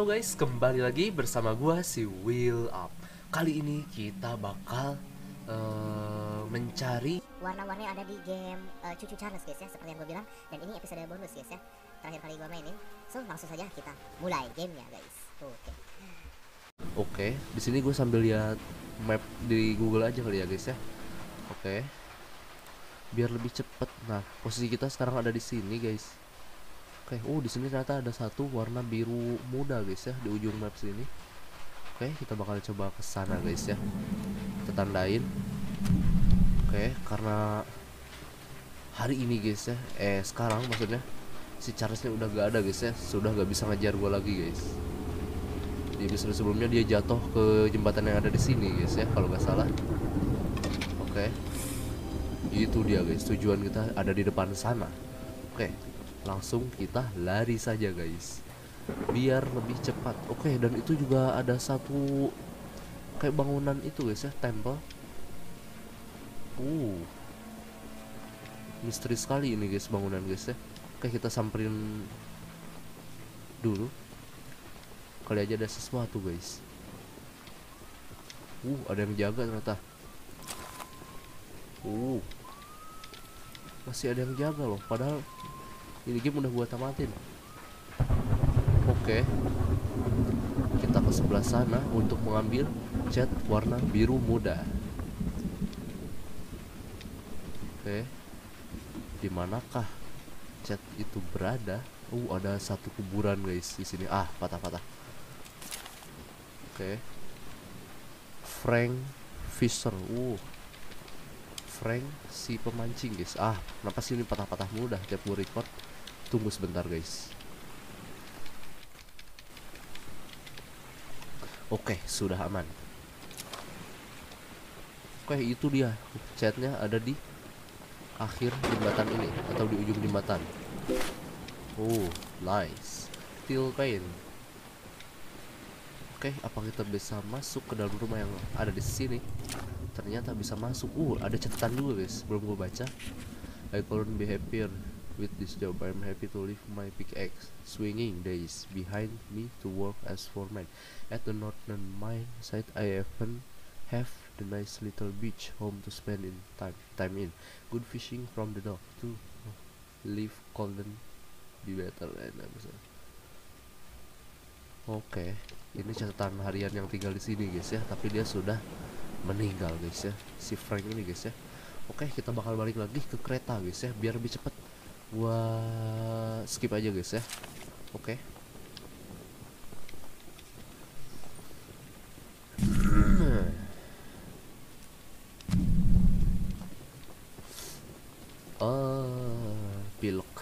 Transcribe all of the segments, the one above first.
Halo guys, kembali lagi bersama gua si Will Up. Kali ini kita bakal mencari warna-warni yang ada di game Cucu Charles guys ya, seperti yang gue bilang. Dan ini episode bonus guys ya, terakhir kali gue mainin. So langsung saja kita mulai gamenya guys. Oke, di sini gue sambil lihat map di Google aja kali ya guys ya. Oke, biar lebih cepet. Nah, posisi kita sekarang ada di sini guys. Oke, di sini ternyata ada satu warna biru muda guys ya di ujung map sini. Oke, kita bakal coba ke sana guys ya. Kita tandain. Oke, karena hari ini guys ya, sekarang maksudnya si Charlesnya udah gak ada guys ya, sudah gak bisa ngejar gue lagi guys. Di episode sebelumnya dia jatuh ke jembatan yang ada di sini guys ya, kalau gak salah. Oke, itu dia guys, tujuan kita ada di depan sana. Oke, langsung kita lari saja guys, biar lebih cepat. Oke, dan itu juga ada satu kayak bangunan itu guys ya, temple. Misteri sekali ini guys bangunan guys ya. Oke, kita samperin dulu, kali aja ada sesuatu guys. Ada yang jaga ternyata. Masih ada yang jaga loh, padahal ini game udah gua tamatin. Oke, kita ke sebelah sana untuk mengambil cat warna biru muda. Oke, di manakah cat itu berada? Ada satu kuburan guys di sini. Patah-patah. Oke, Frank Fisher. Frank si pemancing guys. Kenapa sih ini patah-patah mulu dah tiap gue record? Tunggu sebentar guys. Oke, sudah aman. Oke, itu dia. Catnya ada di akhir jembatan ini atau di ujung jembatan. Nice. Steel paint. Oke, apa kita bisa masuk ke dalam rumah yang ada di sini? Ternyata bisa masuk. Ada catatan juga guys, belum gue baca. I couldn't be happier with this job. I'm happy to leave my pickaxe swinging days behind me to work as foreman at the northern mine site. I even have the nice little beach home to spend in time in. Good fishing from the dock to live couldn't be better. Oke, ini catatan harian yang tinggal di sini guys ya, tapi dia sudah meninggal guys ya, si Frank ini guys ya. Oke, kita bakal balik lagi ke kereta guys ya, biar lebih cepet. Gua skip aja guys ya. Oke. Pilek.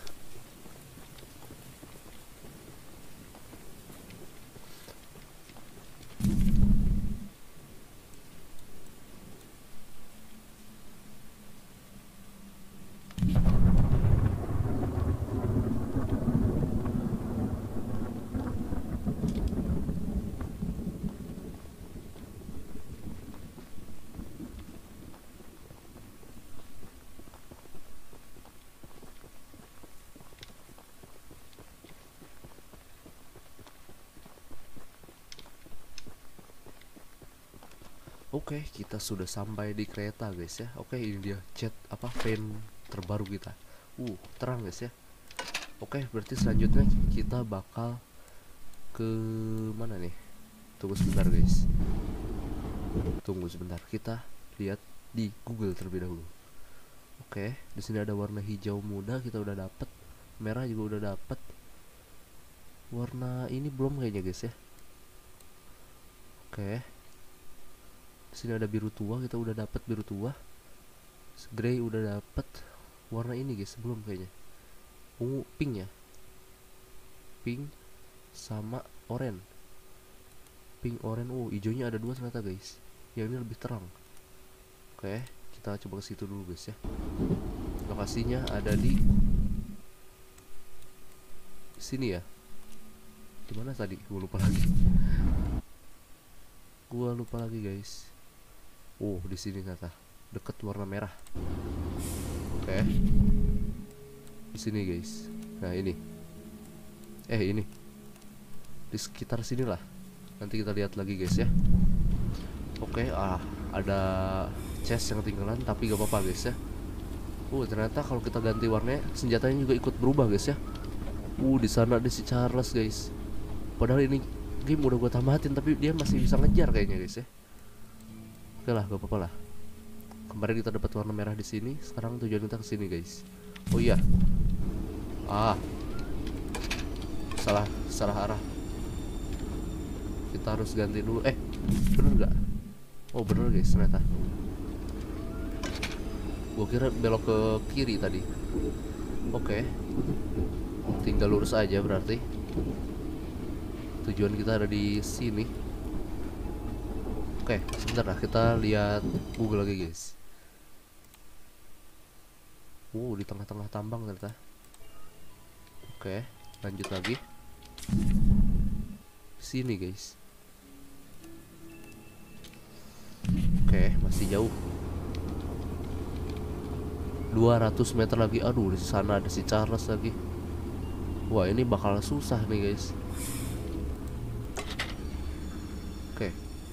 Oke, kita sudah sampai di kereta guys ya. Oke, ini dia cat pen terbaru kita. Terang guys ya. Oke, berarti selanjutnya kita bakal ke mana nih? Tunggu sebentar guys. Tunggu sebentar, kita lihat di Google terlebih dahulu. Oke, di sini ada warna hijau muda, kita udah dapet. Merah juga udah dapet. Warna ini belum kayaknya guys ya. Oke. Di sini ada biru tua, kita udah dapet biru tua. Grey udah dapet. Warna ini guys belum kayaknya. Ungu, pink ya. Pink sama oranye. Pink, oranye. Hijaunya ada dua ternyata guys. Yang ini lebih terang. Oke, kita coba ke situ dulu guys ya. Lokasinya ada di sini ya. Dimana tadi? Gua lupa lagi guys. Di sini ternyata deket warna merah. Oke, di sini guys. Nah ini, ini di sekitar sini lah. Nanti kita lihat lagi guys ya. Oke, ada chest yang ketinggalan tapi gak apa-apa guys ya. Ternyata kalau kita ganti warnanya senjatanya juga ikut berubah guys ya. Di sana ada si Charles guys. Padahal ini game udah gue tamatin tapi dia masih bisa ngejar kayaknya guys ya. Oke lah, gak apa-apa lah. Kemarin kita dapat warna merah di sini, sekarang tujuan kita ke sini guys. Oh iya. Salah arah. Kita harus ganti dulu. Bener nggak? Oh bener guys ternyata. Gua kira belok ke kiri tadi. Oke. Tinggal lurus aja berarti. Tujuan kita ada di sini. Oke, sebentar lah kita lihat Google lagi guys. Di tengah-tengah tambang ternyata. Oke, lanjut lagi. Sini guys. Oke, masih jauh. 200 meter lagi. Aduh, di sana ada si Charles lagi. Wah, ini bakal susah nih guys. Oke.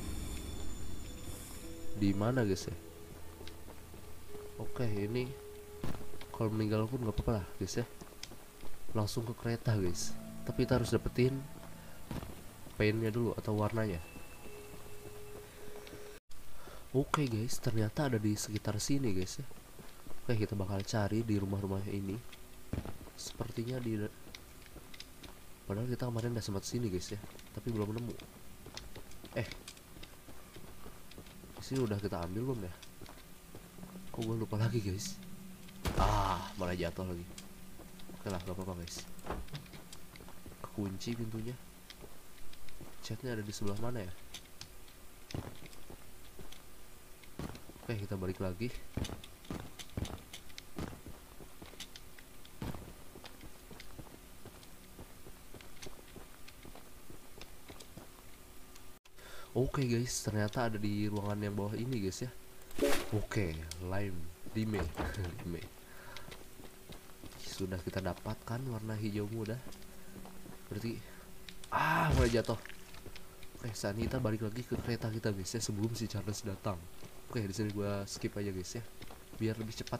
Di mana guys ya? Oke, ini kalau meninggal pun nggak apa-apa lah guys ya. Langsung ke kereta guys. Tapi kita harus dapetin paintnya dulu atau warnanya. Oke guys, ternyata ada di sekitar sini guys ya. Oke, kita bakal cari di rumah-rumah ini. Sepertinya padahal kita kemarin udah sempat sini guys ya, tapi belum nemu. Di sini udah kita ambil belum ya? Kok gue lupa lagi guys. Malah jatuh lagi. Oke lah, gak apa-apa guys. Kekunci pintunya. Chatnya ada di sebelah mana ya? Oke, kita balik lagi. Oke guys, ternyata ada di ruangan yang bawah ini guys ya. Oke, lime. Sudah kita dapatkan warna hijau muda. Berarti mulai jatuh. Oke, saat ini kita balik lagi ke kereta kita guys ya, sebelum si Charles datang. Oke, di sini gua skip aja guys ya, biar lebih cepat.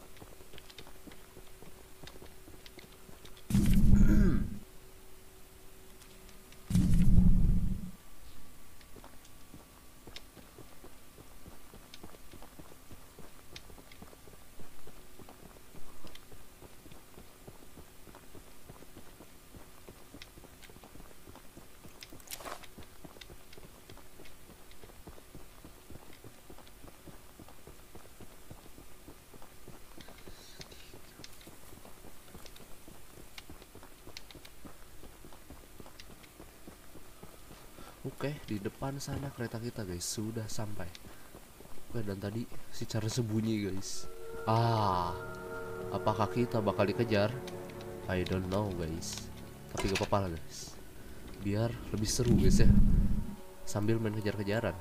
Oke, di depan sana kereta kita guys sudah sampai. Oke, dan tadi si Charles sembunyi guys. Apakah kita bakal dikejar? I don't know guys. Tapi gak apa-apa lah guys, biar lebih seru guys ya, sambil main kejar-kejaran.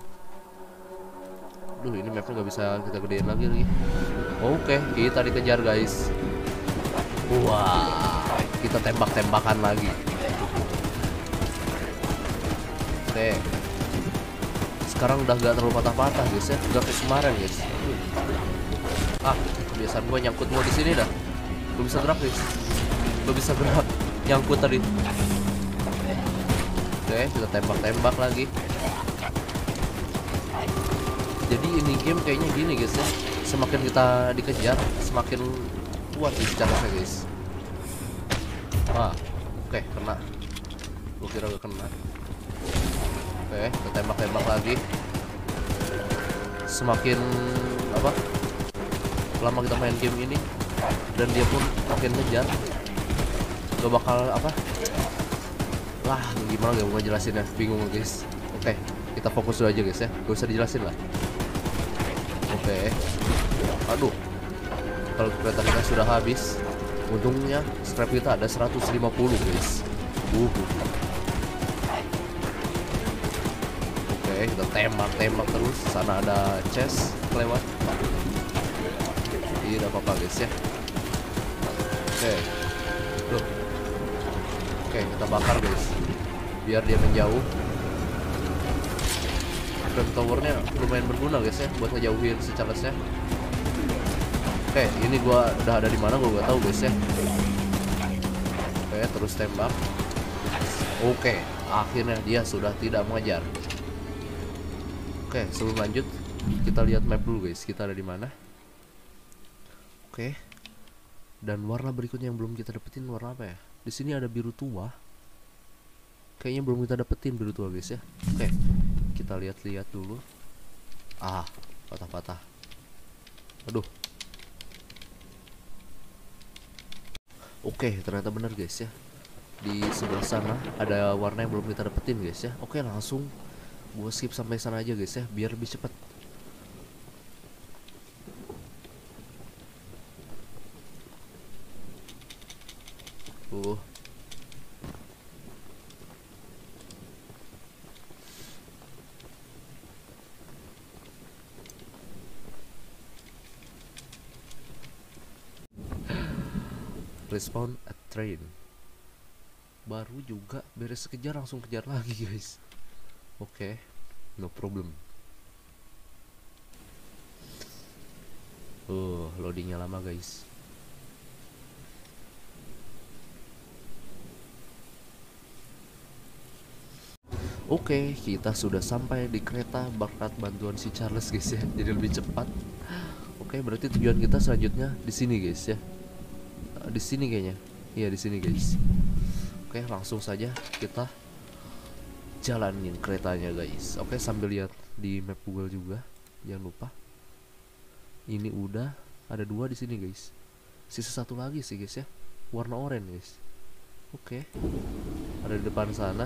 Ini mapnya gak bisa kita gedein lagi. Oke, kita dikejar guys. Wah, kita tembak-tembakan lagi. Oke, sekarang udah gak terlalu patah-patah guys ya, udah kayak kemarin guys. Kebiasaan gue nyangkut mau di sini dah. Gue bisa gerak guys, nyangkut tadi. Oke, kita tembak-tembak lagi. Jadi ini game kayaknya gini guys ya, semakin kita dikejar semakin kuat guys caranya guys. Oke, kena. Gue kira gak kena. Oke, kita tembak-tembak lagi. Semakin lama kita main game ini, dan dia pun makin ngejar. Gak bakal gimana gak mau jelasin ya, bingung guys. Oke, kita fokus dulu aja guys ya, gak usah dijelasin lah. Oke. Kalau kereta kita sudah habis. Untungnya scrap kita ada 150 guys. Kita tembak terus. Sana ada chest kelewat. Tidak apa-apa guys ya. Oke, kita bakar guys, biar dia menjauh. Flame towernya lumayan berguna guys ya buat ngejauhin si Charlesnya. Oke, ini gua udah ada di mana gua gak tahu guys ya. Oke, terus tembak. Oke, akhirnya dia sudah tidak mengejar. Oke, sebelum lanjut kita lihat map dulu guys. Kita ada di mana? Oke. Dan warna berikutnya yang belum kita dapetin warna apa ya? Di sini ada biru tua. Kayaknya belum kita dapetin biru tua guys ya. Oke, kita lihat-lihat dulu. Ah, patah-patah. Aduh. Oke, ternyata benar guys ya. Di sebelah sana ada warna yang belum kita dapetin guys ya. Oke, langsung gua skip sampai sana aja guys ya, biar lebih cepat. Respawn at train. Baru juga beres kejar langsung kejar lagi guys. Oke, no problem. Loadingnya lama guys. Oke, kita sudah sampai di kereta berkat bantuan si Charles guys ya. Jadi lebih cepat. Oke, berarti tujuan kita selanjutnya di sini guys ya. Di sini kayaknya. Iya, di sini guys. Oke, langsung saja kita jalanin keretanya guys. Oke, sambil lihat di map Google juga. Jangan lupa. Ini udah ada 2 di sini guys. Sisa 1 lagi sih guys ya. Warna oranye guys. Oke. Ada di depan sana.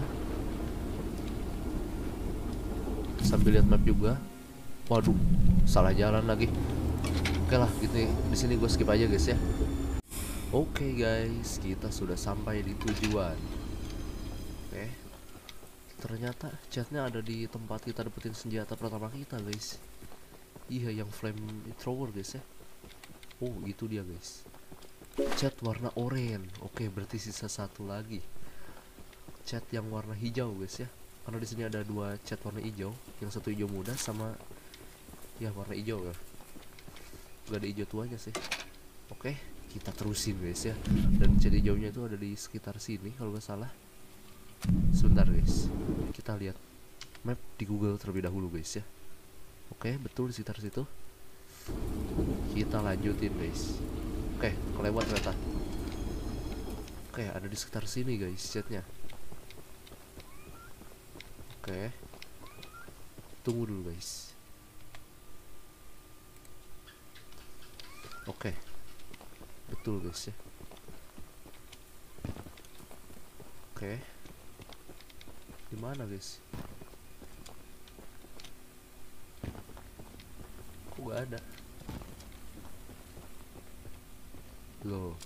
Sambil lihat map juga. Waduh, salah jalan lagi. Oke lah, gitu. Di sini gue skip aja guys ya. Oke guys, kita sudah sampai di tujuan. Oke. Ternyata chatnya ada di tempat kita dapetin senjata pertama kita guys. Iya, yang flame thrower guys ya. Oh, itu dia guys. Chat warna oranye. Oke, berarti sisa 1 lagi. Chat yang warna hijau guys ya. Karena di sini ada 2 cat warna hijau, yang satu hijau muda sama ya warna hijau ya. Gak ada hijau tuanya sih. Oke, kita terusin guys ya. Dan cat hijaunya itu ada di sekitar sini kalau gak salah. Sebentar guys, kita lihat map di Google terlebih dahulu guys ya. Oke, betul di sekitar situ. Kita lanjutin guys. Oke, kelewat ternyata. Oke, ada di sekitar sini guys chatnya. Oke, tunggu dulu guys. Oke, betul guys ya. Oke, di mana guys? Kok gak ada? Loh,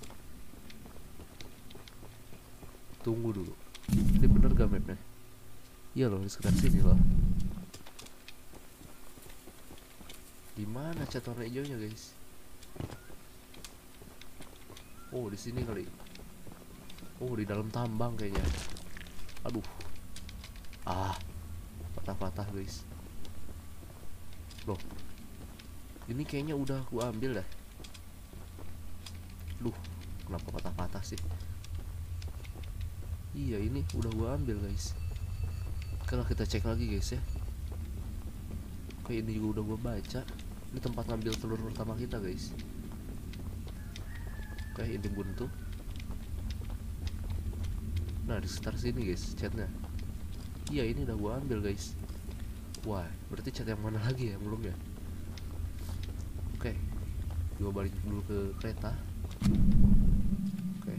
tunggu dulu. Ini bener gak mapnya? Iya loh, di sekitar sini loh. Di mana cat warna hijaunya guys? Oh, di sini kali. Oh, di dalam tambang kayaknya. Aduh. Ah, patah-patah guys. Loh, ini kayaknya udah aku ambil dah. Duh, kenapa patah-patah sih? Iya, ini udah gua ambil guys. Kalau kita cek lagi guys ya. Oke, ini juga udah gue baca. Ini tempat ngambil telur pertama kita guys. Oke, ini buntu. Nah, di sekitar sini guys chatnya. Iya, ini udah gue ambil guys. Wah, berarti chat yang mana lagi ya belum ya? Oke, gue balik dulu ke kereta. Oke.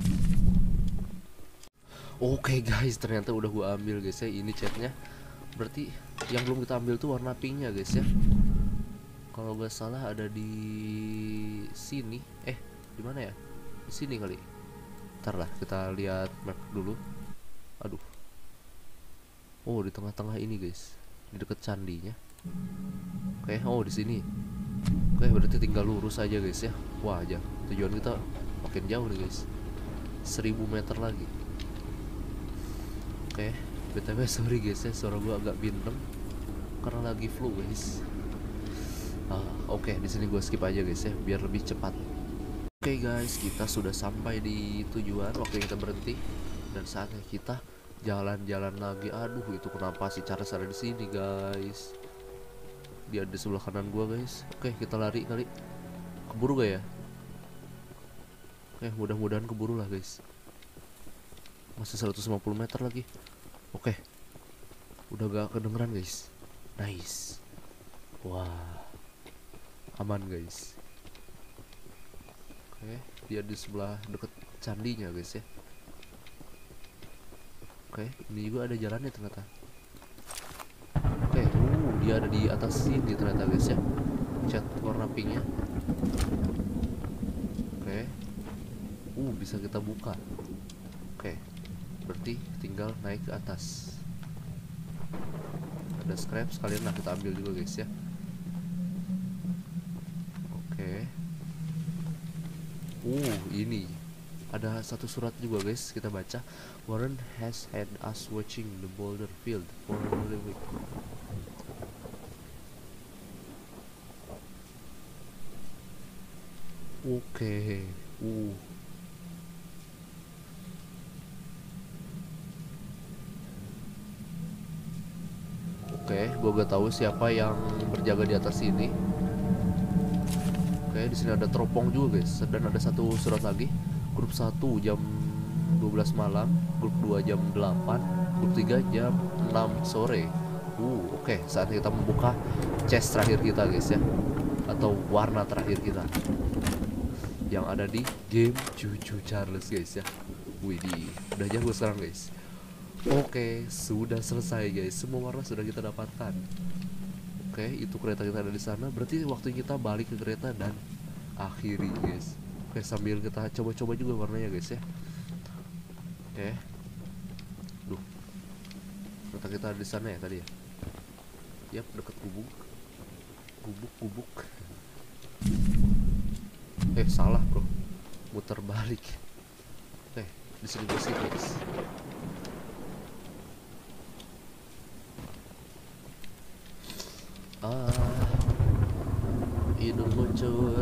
Oke guys, ternyata udah gua ambil guys ya. Ini chatnya. Berarti yang belum kita ambil tuh warna pinknya guys ya. Kalau gak salah ada di sini. Di mana ya? Di sini kali. Ntar lah, kita lihat map dulu. Aduh. Oh, di tengah-tengah ini guys. Di dekat candinya. Oke, oh di sini. Oke, berarti tinggal lurus aja guys ya. Wah aja. Tujuan kita makin jauh nih guys. 1000 meter lagi. Oke, BTW sorry guys ya, suara gua agak bindeng karena lagi flu guys. Oke, di sini gue skip aja guys ya, biar lebih cepat. Oke guys, kita sudah sampai di tujuan. Waktu kita berhenti dan saatnya kita jalan-jalan lagi. Aduh, itu kenapa si Charles ada di sini guys? Dia di sebelah kanan gua guys. Oke, kita lari kali. Keburu gak ya? Oke, mudah-mudahan keburu lah guys. Masih 150 meter lagi. Oke, udah gak kedengeran guys. Nice. Wah, aman guys. Oke, dia di sebelah deket candinya guys ya. Oke, ini juga ada jalannya ternyata. Oke, dia ada di atas sini ternyata guys ya. Cat warna pinknya. Oke, bisa kita buka. Oke, berarti tinggal naik ke atas. Ada scrap sekalian lah kita ambil juga guys ya. Oke. Ini ada satu surat juga guys, kita baca. Warren has had us watching the boulder field for a week. Oke. Oke, gue gak tahu siapa yang berjaga di atas sini. Oke, di sini ada teropong juga guys, dan ada satu surat lagi. Grup 1 jam 12 malam, grup 2 jam 8, grup 3 jam 6 sore. Oke, saat kita membuka chest terakhir kita guys ya, atau warna terakhir kita yang ada di game Cucu Charles guys ya. Widih, udah jago sekarang guys. Oke, sudah selesai guys, semua warna sudah kita dapatkan. Oke, itu kereta kita ada di sana. Berarti waktu kita balik ke kereta dan akhiri guys. Oke, sambil kita coba-coba juga warnanya guys ya. Oke. Duh, kereta kita ada di sana ya tadi ya. Yap, deket gubuk. Gubuk. Salah bro, muter balik. Oke, di sini bersih guys. Hidung bocor.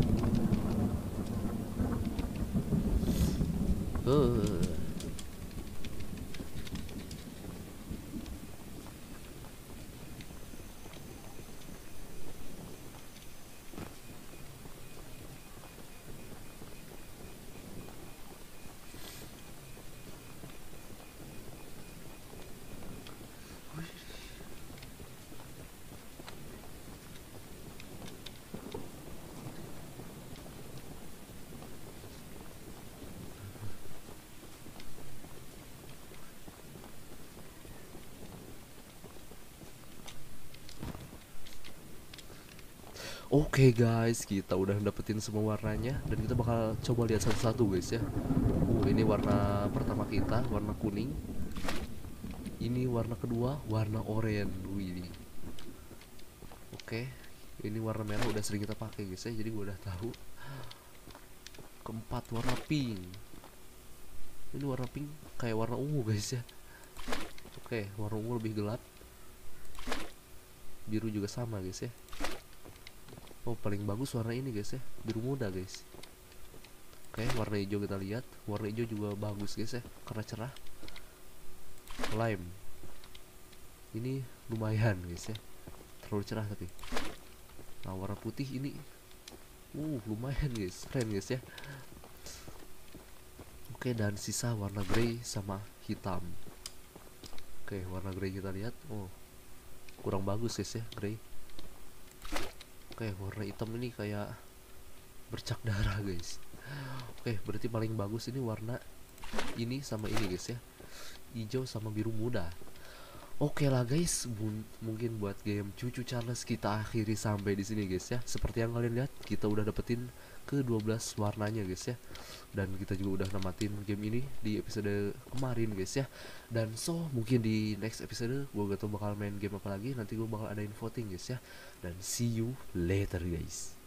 Oke guys, kita udah dapetin semua warnanya dan kita bakal coba lihat satu-satu guys ya. Ini warna pertama kita, warna kuning. Ini warna kedua, warna oranye. Wih. Oke, ini warna merah udah sering kita pakai guys ya, jadi gue udah tahu. Keempat, warna pink. Ini warna pink kayak warna ungu guys ya. Oke, warna ungu lebih gelap. Biru juga sama guys ya. Paling bagus warna ini guys ya, biru muda guys. Oke, warna hijau kita lihat. Warna hijau juga bagus guys ya, karena cerah. Lime, ini lumayan guys ya, terlalu cerah tapi. Nah, warna putih ini lumayan guys, keren guys ya. Oke, dan sisa warna grey sama hitam. Oke, warna grey kita lihat. Kurang bagus guys ya, grey. Oke, warna hitam ini kayak bercak darah guys. Oke, berarti paling bagus ini warna ini sama ini guys ya, hijau sama biru muda. Oke lah guys, mungkin buat game Cucu Charles kita akhiri sampai di sini guys ya. Seperti yang kalian lihat, kita udah dapetin ke 12 warnanya guys ya. Dan kita juga udah namatin game ini di episode kemarin guys ya. Dan mungkin di next episode gue gak tau bakal main game apa lagi. Nanti gue bakal adain voting guys ya. Dan see you later guys.